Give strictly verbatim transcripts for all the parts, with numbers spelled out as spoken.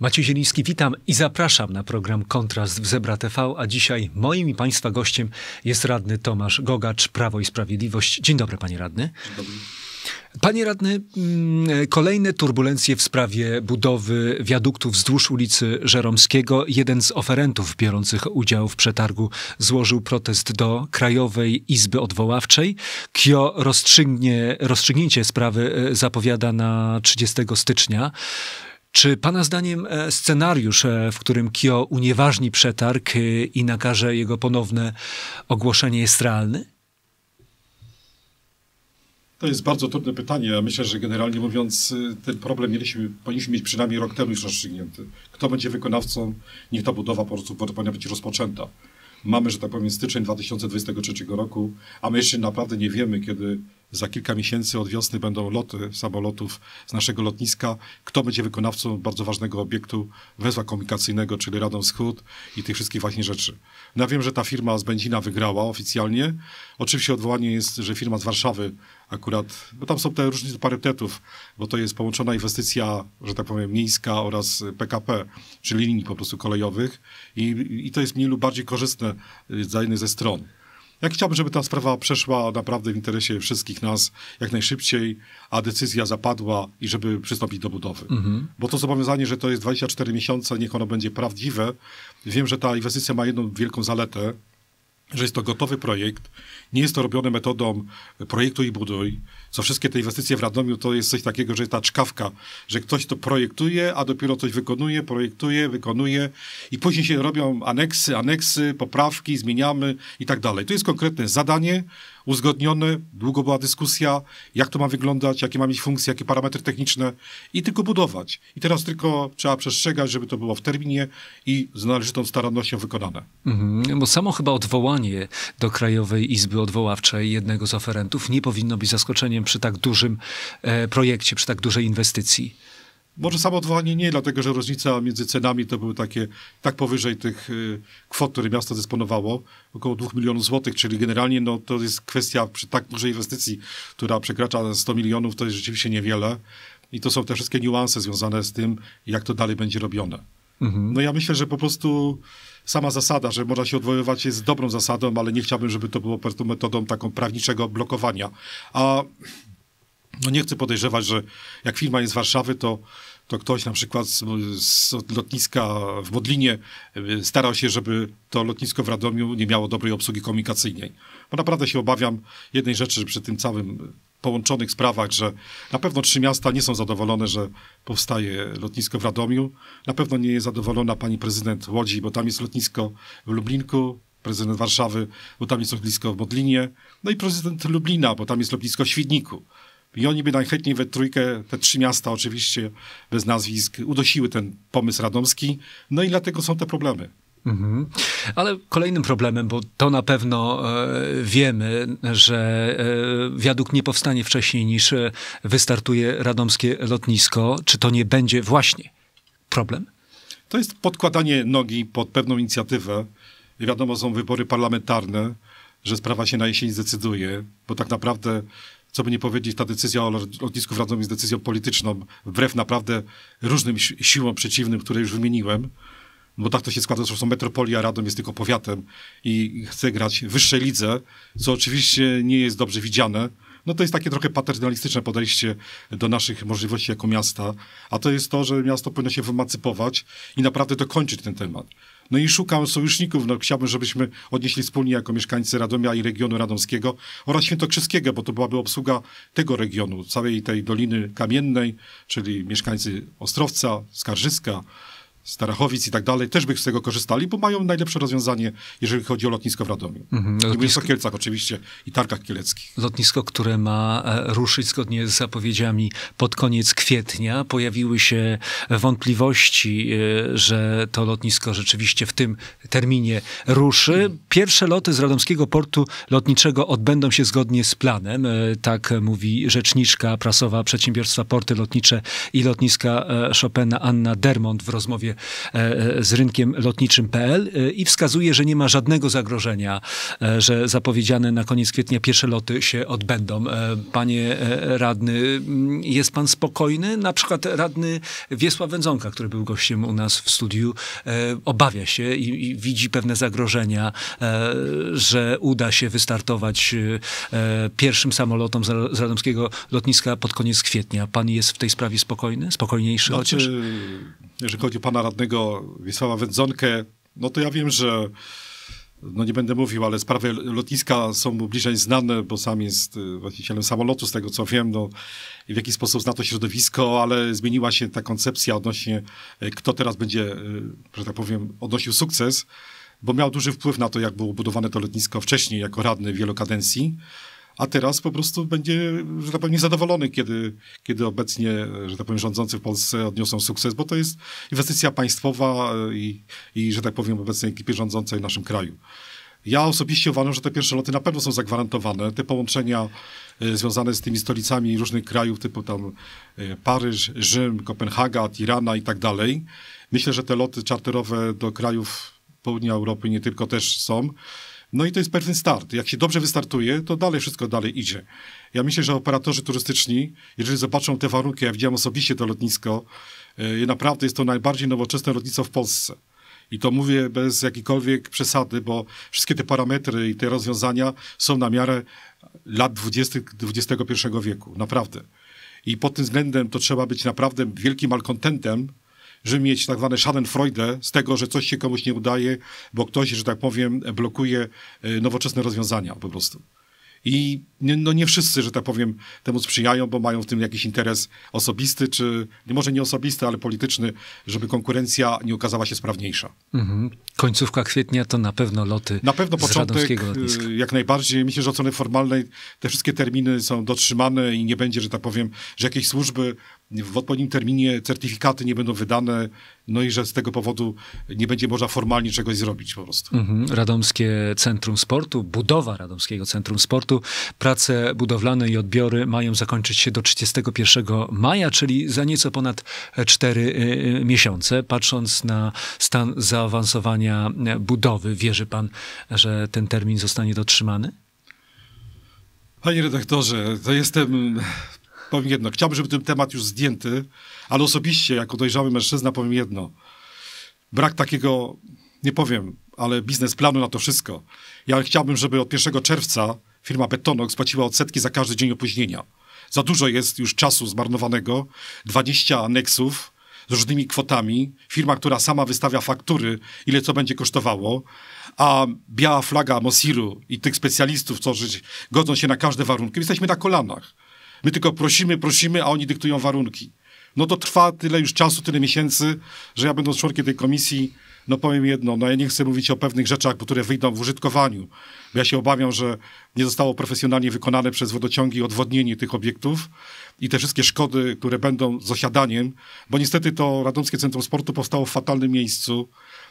Maciej Zieliński, witam i zapraszam na program Kontrast w Zebra T V, a dzisiaj moim i Państwa gościem jest radny Tomasz Gogacz, Prawo i Sprawiedliwość. Dzień dobry, panie radny. Dzień dobry. Panie radny, kolejne turbulencje w sprawie budowy wiaduktu wzdłuż ulicy Żeromskiego. Jeden z oferentów biorących udział w przetargu złożył protest do Krajowej Izby Odwoławczej. K I O rozstrzygnie, rozstrzygnięcie sprawy zapowiada na trzydziestego stycznia. Czy pana zdaniem scenariusz, w którym K I O unieważni przetarg i nakaże jego ponowne ogłoszenie, jest realny? To jest bardzo trudne pytanie. Ja myślę, że generalnie mówiąc, ten problem mieliśmy, powinniśmy mieć przynajmniej rok temu już rozstrzygnięty. Kto będzie wykonawcą, niech ta budowa po prostu powinna być rozpoczęta. Mamy, że tak powiem, styczeń dwa tysiące dwudziestego trzeciego roku, a my jeszcze naprawdę nie wiemy, kiedy za kilka miesięcy od wiosny będą loty samolotów z naszego lotniska. Kto będzie wykonawcą bardzo ważnego obiektu węzła komunikacyjnego, czyli Radom Wschód i tych wszystkich właśnie rzeczy. No ja wiem, że ta firma z Będzina wygrała oficjalnie. Oczywiście odwołanie jest, że firma z Warszawy akurat, bo tam są te różnice parytetów, bo to jest połączona inwestycja, że tak powiem, miejska oraz P K P, czyli linii po prostu kolejowych i, i to jest mniej lub bardziej korzystne dla jednej ze stron. Ja chciałbym, żeby ta sprawa przeszła naprawdę w interesie wszystkich nas jak najszybciej, a decyzja zapadła i żeby przystąpić do budowy. Mhm. Bo to zobowiązanie, że to jest dwadzieścia cztery miesiące, niech ono będzie prawdziwe. Wiem, że ta inwestycja ma jedną wielką zaletę, że jest to gotowy projekt, nie jest to robione metodą projektuj i buduj, co wszystkie te inwestycje w Radomiu to jest coś takiego, że jest ta czkawka, że ktoś to projektuje, a dopiero coś wykonuje, projektuje, wykonuje i później się robią aneksy, aneksy, poprawki, zmieniamy i tak dalej. To jest konkretne zadanie, uzgodnione, długo była dyskusja, jak to ma wyglądać, jakie ma mieć funkcje, jakie parametry techniczne i tylko budować. I teraz tylko trzeba przestrzegać, żeby to było w terminie i z należytą starannością wykonane. Mhm, bo samo chyba odwołanie do Krajowej Izby Odwoławczej jednego z oferentów nie powinno być zaskoczeniem przy tak dużym e, projekcie, przy tak dużej inwestycji. Może samo odwołanie nie, dlatego że różnica między cenami to były takie, tak powyżej tych y, kwot, które miasto dysponowało, około dwóch milionów złotych, czyli generalnie no, to jest kwestia przy tak dużej inwestycji, która przekracza sto milionów, to jest rzeczywiście niewiele i to są te wszystkie niuanse związane z tym, jak to dalej będzie robione. Mhm. No ja myślę, że po prostu sama zasada, że można się odwoływać jest dobrą zasadą, ale nie chciałbym, żeby to było po prostu metodą taką prawniczego blokowania. A no nie chcę podejrzewać, że jak firma jest z Warszawy, to, to ktoś na przykład z, z lotniska w Modlinie starał się, żeby to lotnisko w Radomiu nie miało dobrej obsługi komunikacyjnej. Bo naprawdę się obawiam jednej rzeczy przy tym całym połączonych sprawach, że na pewno trzy miasta nie są zadowolone, że powstaje lotnisko w Radomiu. Na pewno nie jest zadowolona pani prezydent Łodzi, bo tam jest lotnisko w Lublinku, prezydent Warszawy, bo tam jest lotnisko w Modlinie, no i prezydent Lublina, bo tam jest lotnisko w Świdniku. I oni by najchętniej we trójkę, te trzy miasta oczywiście, bez nazwisk, udosiły ten pomysł radomski. No i dlatego są te problemy. Mhm. Ale kolejnym problemem, bo to na pewno e, wiemy, że e, wiadukt nie powstanie wcześniej niż e, wystartuje radomskie lotnisko. Czy to nie będzie właśnie problem? To jest podkładanie nogi pod pewną inicjatywę. Wiadomo, są wybory parlamentarne, że sprawa się na jesień zdecyduje, bo tak naprawdę co by nie powiedzieć, ta decyzja o lotnisku w Radomiu jest decyzją polityczną, wbrew naprawdę różnym si siłom przeciwnym, które już wymieniłem, bo tak to się składa, że są metropolia, Radom jest tylko powiatem i chce grać w wyższej lidze, co oczywiście nie jest dobrze widziane. No to jest takie trochę paternalistyczne podejście do naszych możliwości jako miasta, a to jest to, że miasto powinno się wyemancipować i naprawdę dokończyć ten temat. No i szukam sojuszników, no chciałbym, żebyśmy odnieśli wspólnie jako mieszkańcy Radomia i regionu radomskiego oraz świętokrzyskiego, bo to byłaby obsługa tego regionu, całej tej Doliny Kamiennej, czyli mieszkańcy Ostrowca, Skarżyska, Starachowic i tak dalej, też by z tego korzystali, bo mają najlepsze rozwiązanie, jeżeli chodzi o lotnisko w Radomiu. Mhm, lotnisko... I mówię o Kielcach oczywiście i Targach Kieleckich. Lotnisko, które ma ruszyć zgodnie z zapowiedziami pod koniec kwietnia. Pojawiły się wątpliwości, że to lotnisko rzeczywiście w tym terminie ruszy. Pierwsze loty z radomskiego portu lotniczego odbędą się zgodnie z planem. Tak mówi rzeczniczka prasowa Przedsiębiorstwa Porty Lotnicze i Lotniska Chopina Anna Dermont w rozmowie kontakcie z rynkiem lotniczym kropka p l i wskazuje, że nie ma żadnego zagrożenia, że zapowiedziane na koniec kwietnia pierwsze loty się odbędą. Panie radny, jest pan spokojny? Na przykład radny Wiesław Wędzonka, który był gościem u nas w studiu, obawia się i, i widzi pewne zagrożenia, że uda się wystartować pierwszym samolotom z radomskiego lotniska pod koniec kwietnia. Pan jest w tej sprawie spokojny? Spokojniejszy znaczy, chociaż? Jeżeli chodzi o pana radnego Wiesława Wędzonkę, no to ja wiem, że no nie będę mówił, ale sprawy lotniska są mu bliżej znane, bo sam jest właścicielem samolotu, z tego co wiem, no i w jaki sposób zna to środowisko, ale zmieniła się ta koncepcja odnośnie, kto teraz będzie, że tak powiem, odnosił sukces, bo miał duży wpływ na to, jak było budowane to lotnisko wcześniej jako radny wielokadencji, a teraz po prostu będzie, że tak powiem, niezadowolony, kiedy, kiedy obecnie, że tak powiem, rządzący w Polsce odniosą sukces, bo to jest inwestycja państwowa i, i że tak powiem, obecnej ekipie rządzącej w naszym kraju. Ja osobiście uważam, że te pierwsze loty na pewno są zagwarantowane. Te połączenia y, związane z tymi stolicami różnych krajów, typu tam y, Paryż, Rzym, Kopenhaga, Tirana i tak dalej. Myślę, że te loty czarterowe do krajów południa Europy nie tylko też są. No i to jest pewien start. Jak się dobrze wystartuje, to dalej wszystko dalej idzie. Ja myślę, że operatorzy turystyczni, jeżeli zobaczą te warunki, ja widziałem osobiście to lotnisko, yy, naprawdę jest to najbardziej nowoczesne lotnisko w Polsce. I to mówię bez jakiejkolwiek przesady, bo wszystkie te parametry i te rozwiązania są na miarę lat dwudziestych dwudziestego pierwszego wieku. Naprawdę. I pod tym względem to trzeba być naprawdę wielkim malkontentem, żeby mieć tak zwane schadenfreude z tego, że coś się komuś nie udaje, bo ktoś, że tak powiem, blokuje nowoczesne rozwiązania po prostu. I nie, no nie wszyscy, że tak powiem, temu sprzyjają, bo mają w tym jakiś interes osobisty, czy może nie osobisty, ale polityczny, żeby konkurencja nie okazała się sprawniejsza. Mhm. Końcówka kwietnia to na pewno loty Na pewno z początek, radomskiego lotniska. Jak najbardziej. Myślę, że od strony formalnej te wszystkie terminy są dotrzymane i nie będzie, że tak powiem, że jakieś służby w odpowiednim terminie, certyfikaty nie będą wydane, no i że z tego powodu nie będzie można formalnie czegoś zrobić po prostu. Mhm. Radomskie Centrum Sportu, budowa Radomskiego Centrum Sportu, prace budowlane i odbiory mają zakończyć się do trzydziestego pierwszego maja, czyli za nieco ponad cztery y, miesiące. Patrząc na stan zaawansowania budowy, wierzy pan, że ten termin zostanie dotrzymany? Panie redaktorze, to jestem... Powiem jedno, chciałbym, żeby ten temat już zdjęty, ale osobiście, jako dojrzały mężczyzna, powiem jedno. Brak takiego, nie powiem, ale biznesplanu na to wszystko. Ja chciałbym, żeby od pierwszego czerwca firma Betonox spłaciła odsetki za każdy dzień opóźnienia. Za dużo jest już czasu zmarnowanego, dwadzieścia aneksów z różnymi kwotami, firma, która sama wystawia faktury, ile co będzie kosztowało, a biała flaga Mosiru i tych specjalistów, którzy godzą się na każde warunki, jesteśmy na kolanach. My tylko prosimy, prosimy, a oni dyktują warunki. No to trwa tyle już czasu, tyle miesięcy, że ja będąc członkiem tej komisji, no powiem jedno, no ja nie chcę mówić o pewnych rzeczach, które wyjdą w użytkowaniu. Bo ja się obawiam, że nie zostało profesjonalnie wykonane przez wodociągi odwodnienie tych obiektów i te wszystkie szkody, które będą z osiadaniem, bo niestety to Radomskie Centrum Sportu powstało w fatalnym miejscu,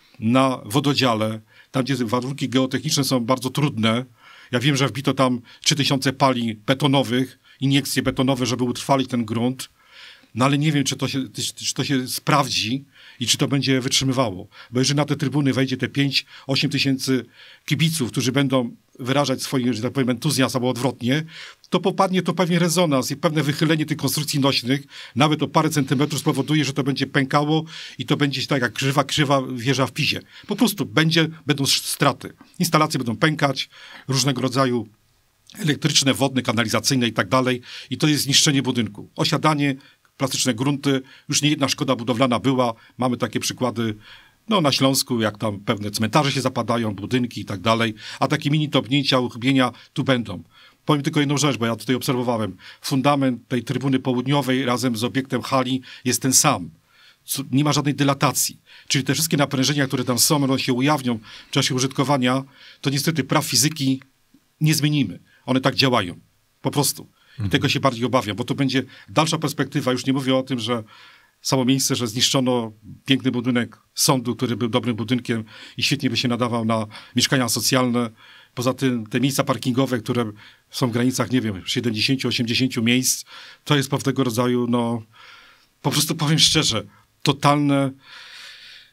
na wododziale, tam gdzie warunki geotechniczne są bardzo trudne. Ja wiem, że wbito tam trzy tysiące pali betonowych, iniekcje betonowe, żeby utrwalić ten grunt, no ale nie wiem, czy to się, czy to się sprawdzi i czy to będzie wytrzymywało. Bo jeżeli na te trybuny wejdzie te pięć osiem tysięcy kibiców, którzy będą wyrażać swój, że tak powiem, entuzjazm albo odwrotnie, to popadnie to pewnie rezonans i pewne wychylenie tych konstrukcji nośnych, nawet o parę centymetrów spowoduje, że to będzie pękało i to będzie tak jak krzywa, krzywa wieża w Pizie. Po prostu będzie, będą straty. Instalacje będą pękać, różnego rodzaju elektryczne, wodne, kanalizacyjne i tak dalej. I to jest zniszczenie budynku. Osiadanie, plastyczne grunty, już nie jedna szkoda budowlana była. Mamy takie przykłady no, na Śląsku, jak tam pewne cmentarze się zapadają, budynki i tak dalej. A takie mini topnięcia, uchybienia tu będą. Powiem tylko jedną rzecz, bo ja tutaj obserwowałem. Fundament tej trybuny południowej razem z obiektem hali jest ten sam. Nie ma żadnej dylatacji. Czyli te wszystkie naprężenia, które tam są, one się ujawnią w czasie użytkowania, to niestety praw fizyki nie zmienimy. One tak działają. Po prostu. I mhm. tego się bardziej obawiam, bo to będzie dalsza perspektywa. Już nie mówię o tym, że samo miejsce, że zniszczono piękny budynek sądu, który był dobrym budynkiem i świetnie by się nadawał na mieszkania socjalne. Poza tym te miejsca parkingowe, które są w granicach, nie wiem, siedemdziesiąt osiemdziesiąt miejsc, to jest pewnego rodzaju, no, po prostu powiem szczerze, totalne,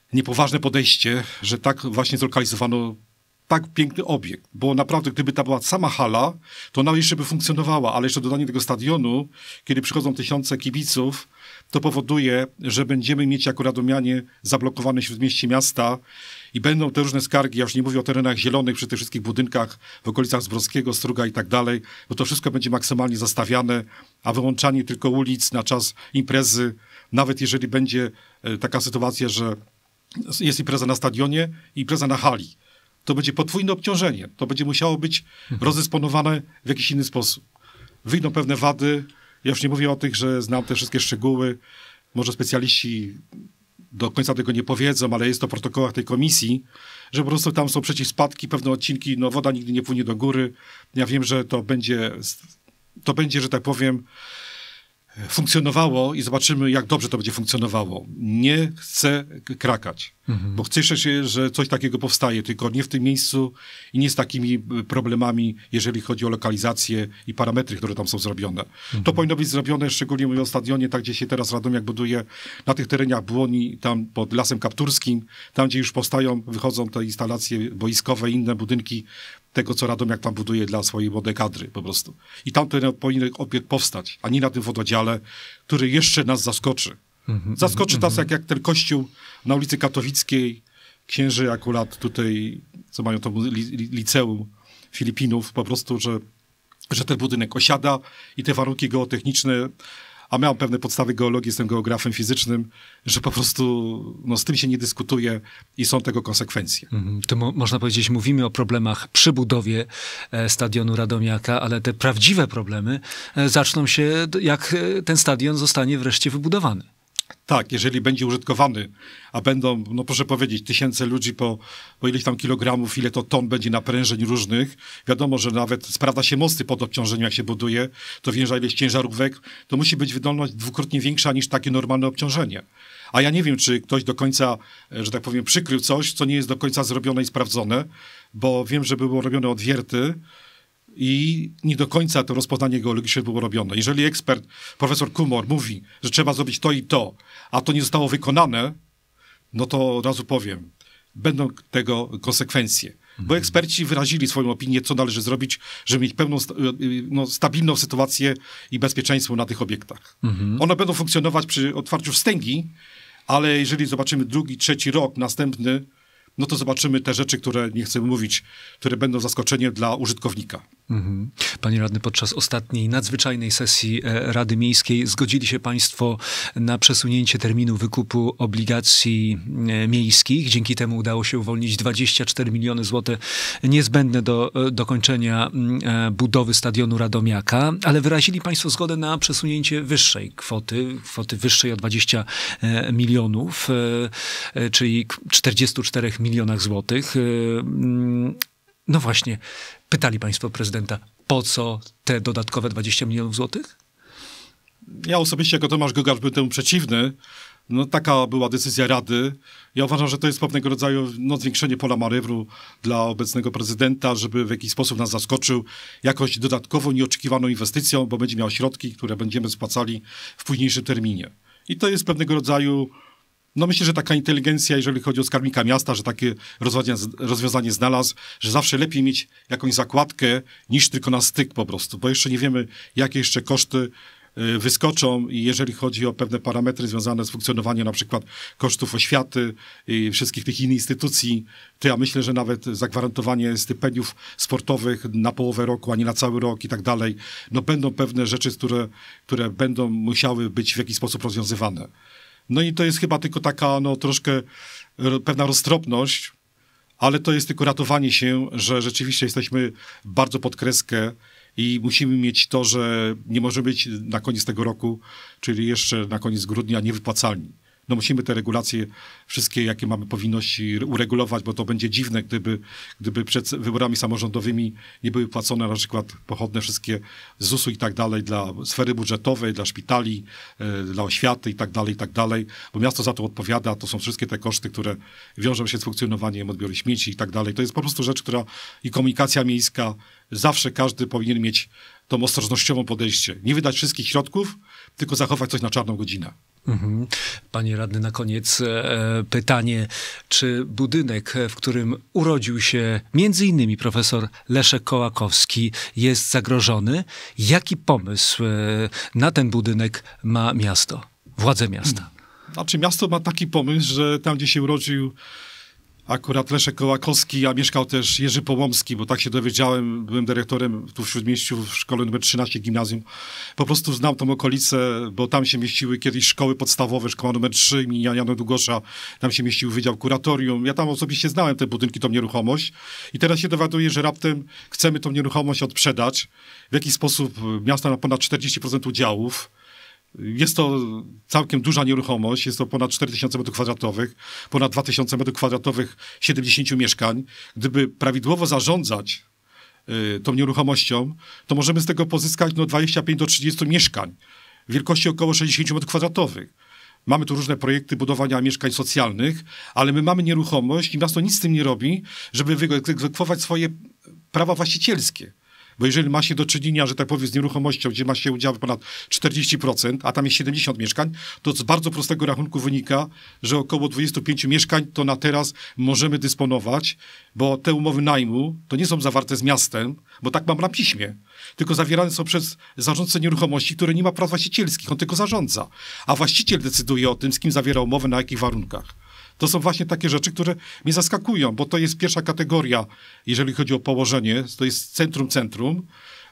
niepoważne podejście, że tak właśnie zlokalizowano tak piękny obiekt, bo naprawdę gdyby ta była sama hala, to ona jeszcze by funkcjonowała, ale jeszcze dodanie tego stadionu, kiedy przychodzą tysiące kibiców, to powoduje, że będziemy mieć jako radomianie zablokowane śródmieście miasta i będą te różne skargi, ja już nie mówię o terenach zielonych, przy tych wszystkich budynkach w okolicach Zbrockiego, Struga i tak dalej, bo to wszystko będzie maksymalnie zastawiane, a wyłączanie tylko ulic na czas imprezy, nawet jeżeli będzie taka sytuacja, że jest impreza na stadionie i impreza na hali, to będzie podwójne obciążenie. To będzie musiało być mhm. rozdysponowane w jakiś inny sposób. Wyjdą pewne wady. Ja już nie mówię o tych, że znam te wszystkie szczegóły. Może specjaliści do końca tego nie powiedzą, ale jest to w protokołach tej komisji, że po prostu tam są przeciwspadki, pewne odcinki, no woda nigdy nie płynie do góry. Ja wiem, że to będzie, to będzie, że tak powiem, funkcjonowało i zobaczymy, jak dobrze to będzie funkcjonowało. Nie chcę krakać, mhm. bo cieszę się, że coś takiego powstaje, tylko nie w tym miejscu i nie z takimi problemami, jeżeli chodzi o lokalizację i parametry, które tam są zrobione. Mhm. To powinno być zrobione, szczególnie mówię o stadionie, tak gdzie się teraz Radomiak buduje, na tych terenach Błoni, tam pod Lasem Kapturskim, tam gdzie już powstają, wychodzą te instalacje boiskowe i inne budynki tego, co Radomiak tam buduje dla swojej młodej kadry po prostu. I tam ten powinien obiekt powstać, a nie na tym wododziale, który jeszcze nas zaskoczy. Mm-hmm, zaskoczy mm-hmm. nas jak, jak ten kościół na ulicy Katowickiej, księży akurat tutaj, co mają to li, li, liceum Filipinów, po prostu, że, że ten budynek osiada i te warunki geotechniczne, a miałem pewne podstawy geologii, jestem geografem fizycznym, że po prostu no, z tym się nie dyskutuje i są tego konsekwencje. Mm, to mo- można powiedzieć, mówimy o problemach przy budowie e, stadionu Radomiaka, ale te prawdziwe problemy e, zaczną się, jak e, ten stadion zostanie wreszcie wybudowany. Tak, jeżeli będzie użytkowany, a będą, no proszę powiedzieć, tysiące ludzi po, po ileś tam kilogramów, ile to ton będzie naprężeń różnych. Wiadomo, że nawet sprawdza się mosty pod obciążeniem, jak się buduje, to wjeżdża ileś ciężarówek, to musi być wydolność dwukrotnie większa niż takie normalne obciążenie. A ja nie wiem, czy ktoś do końca, że tak powiem, przykrył coś, co nie jest do końca zrobione i sprawdzone, bo wiem, że były robione odwierty, i nie do końca to rozpoznanie geologiczne było robione. Jeżeli ekspert, profesor Kumor mówi, że trzeba zrobić to i to, a to nie zostało wykonane, no to od razu powiem, będą tego konsekwencje. Mhm. Bo eksperci wyrazili swoją opinię, co należy zrobić, żeby mieć pełną, no, stabilną sytuację i bezpieczeństwo na tych obiektach. Mhm. One będą funkcjonować przy otwarciu wstęgi, ale jeżeli zobaczymy drugi, trzeci rok, następny, no to zobaczymy te rzeczy, które nie chcę mówić, które będą zaskoczeniem dla użytkownika. Mhm. Panie radny, podczas ostatniej nadzwyczajnej sesji Rady Miejskiej zgodzili się państwo na przesunięcie terminu wykupu obligacji miejskich. Dzięki temu udało się uwolnić dwadzieścia cztery miliony złotych niezbędne do dokończenia budowy stadionu Radomiaka, ale wyrazili państwo zgodę na przesunięcie wyższej kwoty, kwoty wyższej o dwadzieścia milionów, czyli czterdzieści cztery milionach złotych. No właśnie, pytali państwo prezydenta, po co te dodatkowe dwadzieścia milionów złotych? Ja osobiście jako Tomasz Gogarz byłem temu przeciwny. No, taka była decyzja Rady. Ja uważam, że to jest pewnego rodzaju no, zwiększenie pola manewru dla obecnego prezydenta, żeby w jakiś sposób nas zaskoczył jakąś dodatkową, nieoczekiwaną inwestycją, bo będzie miał środki, które będziemy spłacali w późniejszym terminie. I to jest pewnego rodzaju, no myślę, że taka inteligencja, jeżeli chodzi o skarbnika miasta, że takie rozwiązanie, rozwiązanie znalazł, że zawsze lepiej mieć jakąś zakładkę niż tylko na styk po prostu, bo jeszcze nie wiemy, jakie jeszcze koszty wyskoczą i jeżeli chodzi o pewne parametry związane z funkcjonowaniem na przykład kosztów oświaty i wszystkich tych innych instytucji, to ja myślę, że nawet zagwarantowanie stypendiów sportowych na połowę roku, a nie na cały rok i tak dalej, no będą pewne rzeczy, które, które będą musiały być w jakiś sposób rozwiązywane. No i to jest chyba tylko taka no troszkę pewna roztropność, ale to jest tylko ratowanie się, że rzeczywiście jesteśmy bardzo pod kreskę i musimy mieć to, że nie może być na koniec tego roku, czyli jeszcze na koniec grudnia, niewypłacalni. No musimy te regulacje wszystkie, jakie mamy powinności uregulować, bo to będzie dziwne, gdyby, gdyby przed wyborami samorządowymi nie były płacone na przykład pochodne wszystkie z zusu i tak dalej dla sfery budżetowej, dla szpitali, e, dla oświaty i tak dalej, i tak dalej, bo miasto za to odpowiada, to są wszystkie te koszty, które wiążą się z funkcjonowaniem odbioru śmieci i tak dalej. To jest po prostu rzecz, która i komunikacja miejska, zawsze każdy powinien mieć tą ostrożnościową podejście. Nie wydać wszystkich środków, tylko zachować coś na czarną godzinę. Mhm. Panie radny, na koniec e, pytanie, czy budynek, w którym urodził się między innymi profesor Leszek Kołakowski, jest zagrożony? Jaki pomysł e, na ten budynek ma miasto, władze miasta? Znaczy miasto ma taki pomysł, że tam, gdzie się urodził akurat Leszek Kołakowski, a mieszkał też Jerzy Połomski, bo tak się dowiedziałem, byłem dyrektorem tu w Śródmieściu w szkole numer trzynaście gimnazjum. Po prostu znam tą okolicę, bo tam się mieściły kiedyś szkoły podstawowe, szkoła numer trzy imienia Jana Długosza, tam się mieścił wydział kuratorium. Ja tam osobiście znałem te budynki, tą nieruchomość i teraz się dowiaduję, że raptem chcemy tą nieruchomość odsprzedać. W jaki sposób miasto ma ponad czterdzieści procent udziałów. Jest to całkiem duża nieruchomość, jest to ponad cztery tysiące metrów kwadratowych, ponad dwa tysiące metrów kwadratowych, siedemdziesiąt mieszkań. Gdyby prawidłowo zarządzać y, tą nieruchomością, to możemy z tego pozyskać no, dwadzieścia pięć do trzydziestu mieszkań wielkości około sześćdziesiąt metrów kwadratowych. Mamy tu różne projekty budowania mieszkań socjalnych, ale my mamy nieruchomość i miasto nic z tym nie robi, żeby wyegzekwować swoje prawa właścicielskie. Bo jeżeli ma się do czynienia, że tak powiem, z nieruchomością, gdzie ma się udział ponad czterdzieści procent, a tam jest siedemdziesiąt mieszkań, to z bardzo prostego rachunku wynika, że około dwadzieścia pięć mieszkań to na teraz możemy dysponować, bo te umowy najmu to nie są zawarte z miastem, bo tak mam na piśmie, tylko zawierane są przez zarządcę nieruchomości, który nie ma praw właścicielskich, on tylko zarządza. A właściciel decyduje o tym, z kim zawiera umowę, na jakich warunkach. To są właśnie takie rzeczy, które mnie zaskakują, bo to jest pierwsza kategoria, jeżeli chodzi o położenie, to jest centrum-centrum,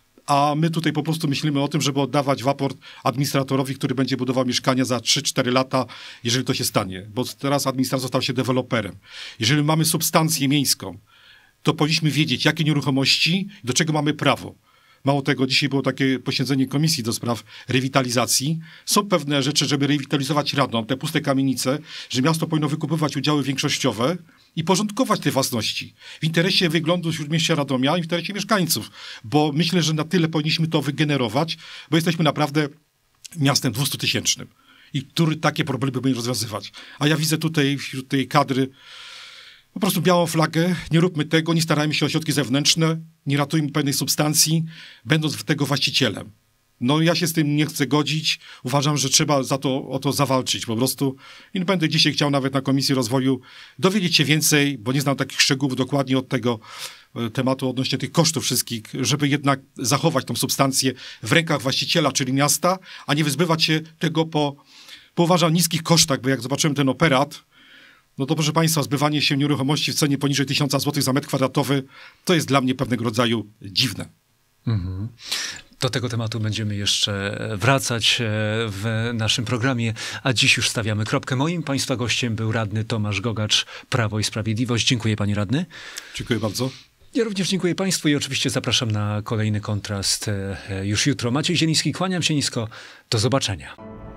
a my tutaj po prostu myślimy o tym, żeby oddawać waport administratorowi, który będzie budował mieszkania za trzy cztery lata, jeżeli to się stanie, bo teraz administrator stał się deweloperem. Jeżeli mamy substancję miejską, to powinniśmy wiedzieć, jakie nieruchomości, do czego mamy prawo. Mało tego, dzisiaj było takie posiedzenie komisji do spraw rewitalizacji. Są pewne rzeczy, żeby rewitalizować Radom, te puste kamienice, że miasto powinno wykupywać udziały większościowe i porządkować te własności w interesie wyglądu Śródmieścia Radomia i w interesie mieszkańców. Bo myślę, że na tyle powinniśmy to wygenerować, bo jesteśmy naprawdę miastem dwustutysięcznym i który takie problemy będzie rozwiązywać. A ja widzę tutaj wśród tej kadry po prostu białą flagę, nie róbmy tego, nie starajmy się o środki zewnętrzne, nie ratujmy pewnej substancji, będąc tego właścicielem. No ja się z tym nie chcę godzić, uważam, że trzeba za to, o to zawalczyć po prostu. I będę dzisiaj chciał nawet na Komisji Rozwoju dowiedzieć się więcej, bo nie znam takich szczegółów dokładnie od tego tematu odnośnie tych kosztów wszystkich, żeby jednak zachować tą substancję w rękach właściciela, czyli miasta, a nie wyzbywać się tego po, po uważam, niskich kosztach, bo jak zobaczyłem ten operat, no to proszę Państwa, zbywanie się nieruchomości w cenie poniżej tysiąca złotych za metr kwadratowy, to jest dla mnie pewnego rodzaju dziwne. Mhm. Do tego tematu będziemy jeszcze wracać w naszym programie, a dziś już stawiamy kropkę. Moim Państwa gościem był radny Tomasz Gogacz, Prawo i Sprawiedliwość. Dziękuję Panie radny. Dziękuję bardzo. Ja również dziękuję Państwu i oczywiście zapraszam na kolejny kontrast już jutro. Maciej Zieliński, kłaniam się nisko. Do zobaczenia.